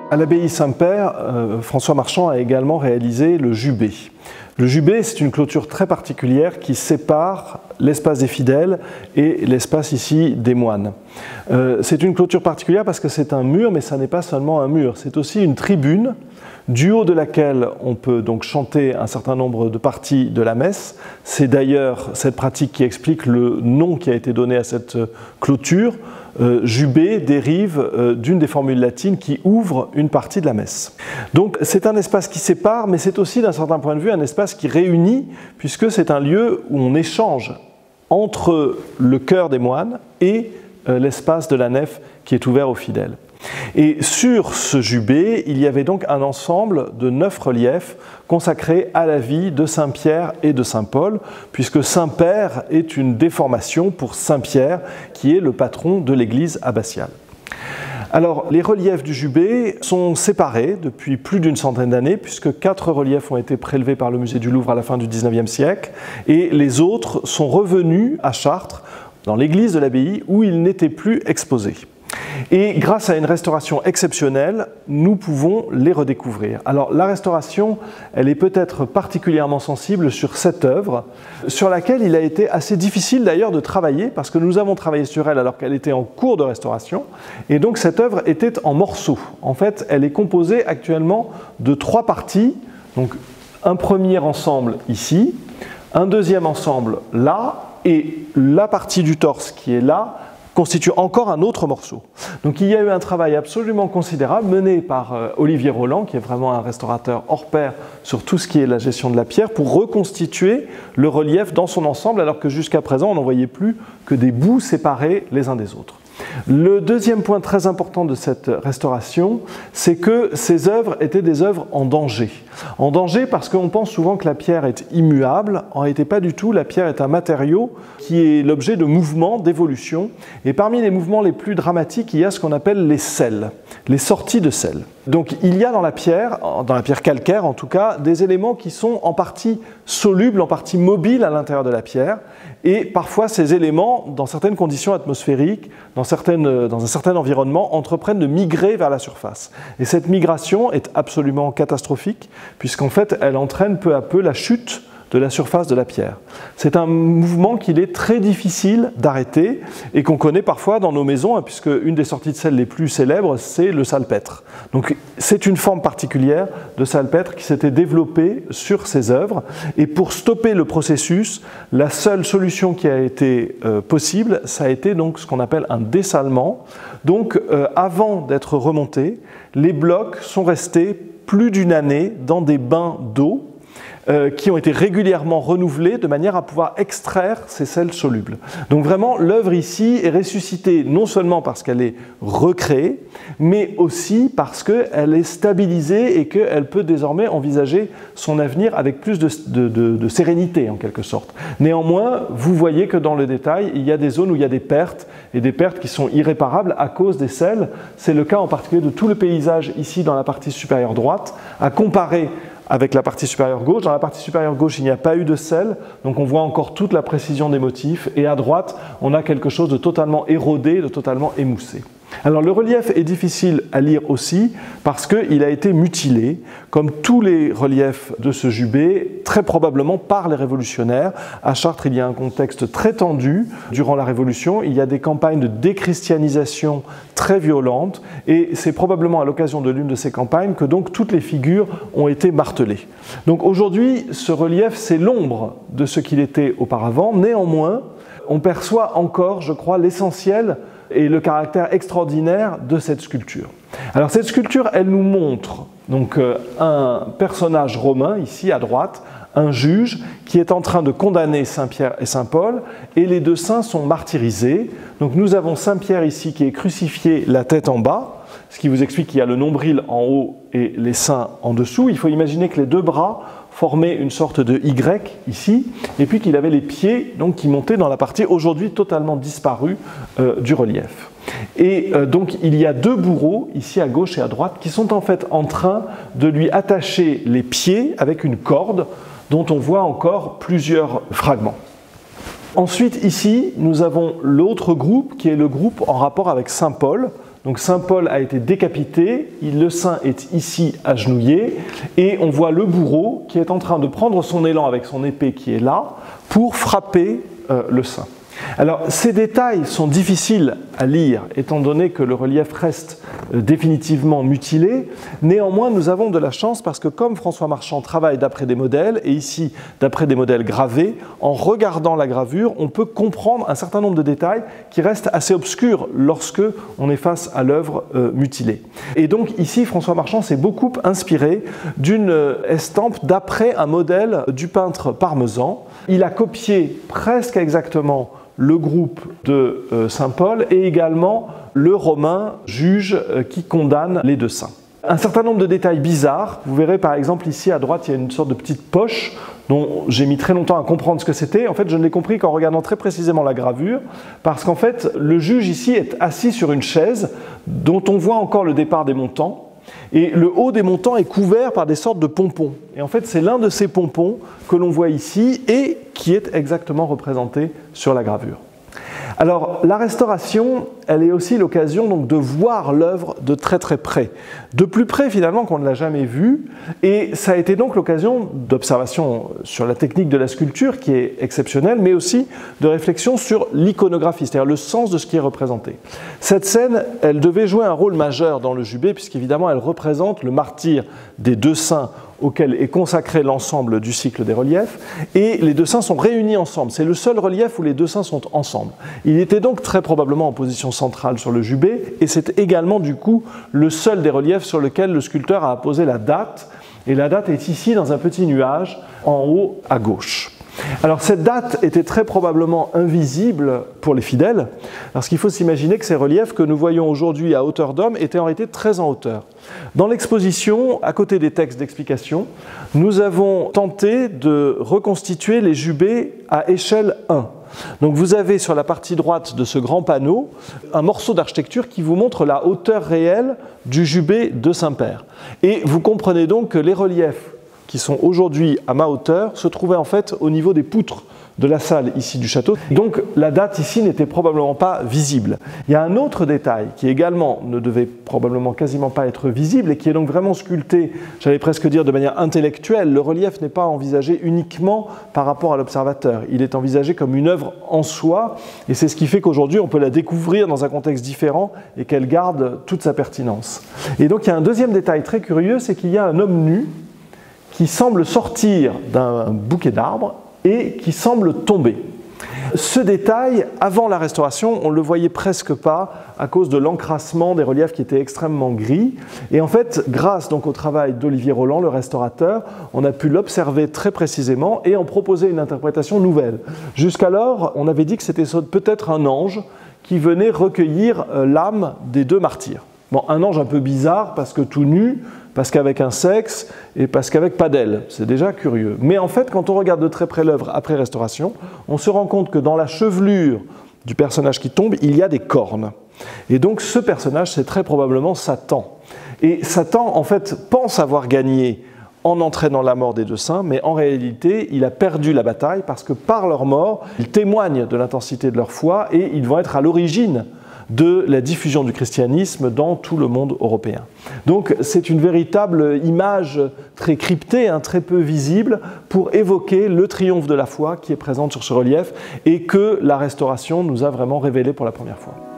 À l'abbaye Saint-Père, François Marchand a également réalisé le jubé. Le jubé, c'est une clôture très particulière qui sépare l'espace des fidèles et l'espace ici des moines. C'est une clôture particulière parce que c'est un mur, mais ça n'est pas seulement un mur, c'est aussi une tribune du haut de laquelle on peut donc chanter un certain nombre de parties de la messe. C'est d'ailleurs cette pratique qui explique le nom qui a été donné à cette clôture. Jubé dérive d'une des formules latines qui ouvre une partie de la messe. Donc c'est un espace qui sépare, mais c'est aussi d'un certain point de vue un espace qui réunit, puisque c'est un lieu où on échange entre le chœur des moines et l'espace de la nef qui est ouvert aux fidèles. Et sur ce jubé, il y avait donc un ensemble de 9 reliefs consacrés à la vie de Saint Pierre et de Saint Paul, puisque Saint Père est une déformation pour Saint Pierre, qui est le patron de l'église abbatiale. Alors, les reliefs du jubé sont séparés depuis plus d'une centaine d'années, puisque 4 reliefs ont été prélevés par le musée du Louvre à la fin du XIXe siècle, et les autres sont revenus à Chartres, dans l'église de l'abbaye, où ils n'étaient plus exposés. Et grâce à une restauration exceptionnelle, nous pouvons les redécouvrir. Alors la restauration, elle est peut-être particulièrement sensible sur cette œuvre, sur laquelle il a été assez difficile d'ailleurs de travailler, parce que nous avons travaillé sur elle alors qu'elle était en cours de restauration, et donc cette œuvre était en morceaux. En fait, elle est composée actuellement de 3 parties, donc un premier ensemble ici, un deuxième ensemble là, et la partie du torse qui est là, constitue encore un autre morceau. Donc il y a eu un travail absolument considérable mené par Olivier Roland, qui est vraiment un restaurateur hors pair sur tout ce qui est la gestion de la pierre, pour reconstituer le relief dans son ensemble, alors que jusqu'à présent on n'en voyait plus que des bouts séparés les uns des autres. Le deuxième point très important de cette restauration, c'est que ces œuvres étaient des œuvres en danger. En danger parce qu'on pense souvent que la pierre est immuable. En réalité, pas du tout. La pierre est un matériau qui est l'objet de mouvements, d'évolution. Et parmi les mouvements les plus dramatiques, il y a ce qu'on appelle les sels, les sorties de sel. Donc il y a dans la pierre calcaire en tout cas, des éléments qui sont en partie solubles, en partie mobiles à l'intérieur de la pierre. Et parfois ces éléments, dans certaines conditions atmosphériques, dans un certain environnement, entreprennent de migrer vers la surface. Et cette migration est absolument catastrophique, puisqu'en fait elle entraîne peu à peu la chute de la surface de la pierre. C'est un mouvement qu'il est très difficile d'arrêter et qu'on connaît parfois dans nos maisons, puisque une des sorties de sel les plus célèbres, c'est le salpêtre. Donc c'est une forme particulière de salpêtre qui s'était développée sur ces œuvres, et pour stopper le processus, la seule solution qui a été possible, ça a été donc ce qu'on appelle un dessalement. Donc avant d'être remontés, les blocs sont restés plus d'une année dans des bains d'eau qui ont été régulièrement renouvelés de manière à pouvoir extraire ces sels solubles. Donc vraiment, l'œuvre ici est ressuscitée non seulement parce qu'elle est recréée, mais aussi parce qu'elle est stabilisée et qu'elle peut désormais envisager son avenir avec plus de sérénité en quelque sorte. Néanmoins, vous voyez que dans le détail, il y a des zones où il y a des pertes, et des pertes qui sont irréparables à cause des sels. C'est le cas en particulier de tout le paysage ici dans la partie supérieure droite, à comparer avec la partie supérieure gauche. Dans la partie supérieure gauche, il n'y a pas eu de sel, donc on voit encore toute la précision des motifs, et à droite, on a quelque chose de totalement érodé, de totalement émoussé. Alors le relief est difficile à lire aussi parce qu'il a été mutilé, comme tous les reliefs de ce jubé, très probablement par les révolutionnaires. À Chartres, il y a un contexte très tendu durant la Révolution, il y a des campagnes de déchristianisation très violentes, et c'est probablement à l'occasion de l'une de ces campagnes que donc toutes les figures ont été martelées. Donc aujourd'hui, ce relief, c'est l'ombre de ce qu'il était auparavant. Néanmoins, on perçoit encore, je crois, l'essentiel et le caractère extraordinaire de cette sculpture. Alors cette sculpture, elle nous montre donc un personnage romain, ici à droite, un juge qui est en train de condamner Saint Pierre et Saint Paul, et les deux saints sont martyrisés. Donc nous avons Saint Pierre ici qui est crucifié la tête en bas, ce qui vous explique qu'il y a le nombril en haut et les seins en dessous. Il faut imaginer que les deux bras formaient une sorte de Y ici, et puis qu'il avait les pieds donc, qui montaient dans la partie aujourd'hui totalement disparue du relief. Et donc il y a 2 bourreaux, ici à gauche et à droite, qui sont en fait en train de lui attacher les pieds avec une corde dont on voit encore plusieurs fragments. Ensuite, ici, nous avons l'autre groupe qui est le groupe en rapport avec Saint Paul, Donc saint Paul a été décapité, le saint est ici agenouillé, et on voit le bourreau qui est en train de prendre son élan avec son épée qui est là pour frapper le saint. Alors ces détails sont difficiles à lire étant donné que le relief reste définitivement mutilé. Néanmoins, nous avons de la chance parce que comme François Marchand travaille d'après des modèles, et ici d'après des modèles gravés, en regardant la gravure, on peut comprendre un certain nombre de détails qui restent assez obscurs lorsque on est face à l'œuvre mutilée. Et donc ici, François Marchand s'est beaucoup inspiré d'une estampe d'après un modèle du peintre parmesan. Il a copié presque exactement le groupe de saint Paul et également le Romain juge qui condamne les deux saints. Un certain nombre de détails bizarres. Vous verrez par exemple ici à droite, il y a une sorte de petite poche dont j'ai mis très longtemps à comprendre ce que c'était. En fait, je ne l'ai compris qu'en regardant très précisément la gravure, parce qu'en fait, le juge ici est assis sur une chaise dont on voit encore le départ des montants. Et le haut des montants est couvert par des sortes de pompons. Et en fait, c'est l'un de ces pompons que l'on voit ici et qui est exactement représenté sur la gravure. Alors, la restauration, elle est aussi l'occasion donc de voir l'œuvre de très très près. De plus près finalement qu'on ne l'a jamais vue. Et ça a été donc l'occasion d'observation sur la technique de la sculpture qui est exceptionnelle, mais aussi de réflexion sur l'iconographie, c'est-à-dire le sens de ce qui est représenté. Cette scène, elle devait jouer un rôle majeur dans le Jubé, puisqu'évidemment elle représente le martyre des deux saints auquel est consacré l'ensemble du cycle des reliefs, et les deux saints sont réunis ensemble. C'est le seul relief où les deux saints sont ensemble. Il était donc très probablement en position centrale sur le Jubé, et c'est également du coup le seul des reliefs sur lequel le sculpteur a apposé la date, et la date est ici dans un petit nuage en haut à gauche. Alors cette date était très probablement invisible pour les fidèles, parce qu'il faut s'imaginer que ces reliefs que nous voyons aujourd'hui à hauteur d'homme étaient en réalité très en hauteur. Dans l'exposition, à côté des textes d'explication, nous avons tenté de reconstituer les jubés à échelle 1. Donc vous avez sur la partie droite de ce grand panneau un morceau d'architecture qui vous montre la hauteur réelle du jubé de Saint-Père. Et vous comprenez donc que les reliefs qui sont aujourd'hui à ma hauteur, se trouvaient en fait au niveau des poutres de la salle ici du château. Donc la date ici n'était probablement pas visible. Il y a un autre détail qui également ne devait probablement quasiment pas être visible et qui est donc vraiment sculpté, j'allais presque dire de manière intellectuelle. Le relief n'est pas envisagé uniquement par rapport à l'observateur. Il est envisagé comme une œuvre en soi et c'est ce qui fait qu'aujourd'hui on peut la découvrir dans un contexte différent et qu'elle garde toute sa pertinence. Et donc il y a un deuxième détail très curieux, c'est qu'il y a un homme nu qui semble sortir d'un bouquet d'arbres et qui semble tomber. Ce détail, avant la restauration, on ne le voyait presque pas à cause de l'encrassement des reliefs qui étaient extrêmement gris. Et en fait, grâce donc au travail d'Olivier Roland, le restaurateur, on a pu l'observer très précisément et en proposer une interprétation nouvelle. Jusqu'alors, on avait dit que c'était peut-être un ange qui venait recueillir l'âme des deux martyrs. Bon, un ange un peu bizarre parce que tout nu, parce qu'avec un sexe et parce qu'avec pas d'aile. C'est déjà curieux. Mais en fait, quand on regarde de très près l'œuvre après restauration, on se rend compte que dans la chevelure du personnage qui tombe, il y a des cornes. Et donc ce personnage, c'est très probablement Satan. Et Satan, en fait, pense avoir gagné en entraînant la mort des deux saints, mais en réalité, il a perdu la bataille parce que par leur mort, ils témoignent de l'intensité de leur foi et ils vont être à l'origine de la diffusion du christianisme dans tout le monde européen. Donc c'est une véritable image très cryptée, très peu visible, pour évoquer le triomphe de la foi qui est présente sur ce relief et que la restauration nous a vraiment révélé pour la première fois.